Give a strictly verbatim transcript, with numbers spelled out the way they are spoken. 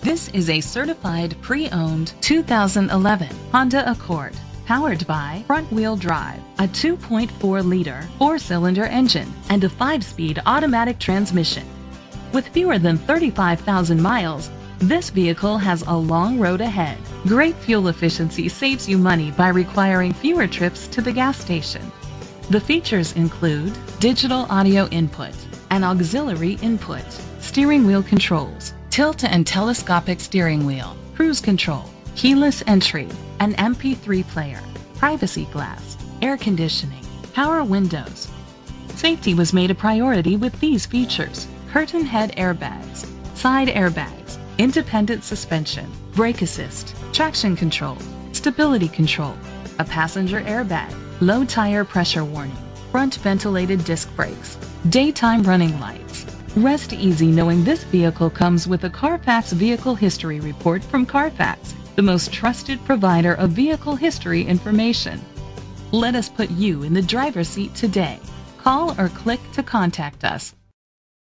This is a certified pre-owned two thousand eleven Honda Accord, powered by front-wheel drive, a two point four liter four-cylinder engine, and a five-speed automatic transmission. With fewer than thirty-five thousand miles, this vehicle has a long road ahead. Great fuel efficiency saves you money by requiring fewer trips to the gas station. The features include digital audio input, an auxiliary input, steering wheel controls, tilt and telescopic steering wheel, cruise control, keyless entry, an M P three player, privacy glass, air conditioning, power windows. Safety was made a priority with these features: curtain head airbags, side airbags, independent suspension, brake assist, traction control, stability control, a passenger airbag, low tire pressure warning, front ventilated disc brakes, daytime running lights. Rest easy knowing this vehicle comes with a Carfax Vehicle History Report from Carfax, the most trusted provider of vehicle history information. Let us put you in the driver's seat today. Call or click to contact us.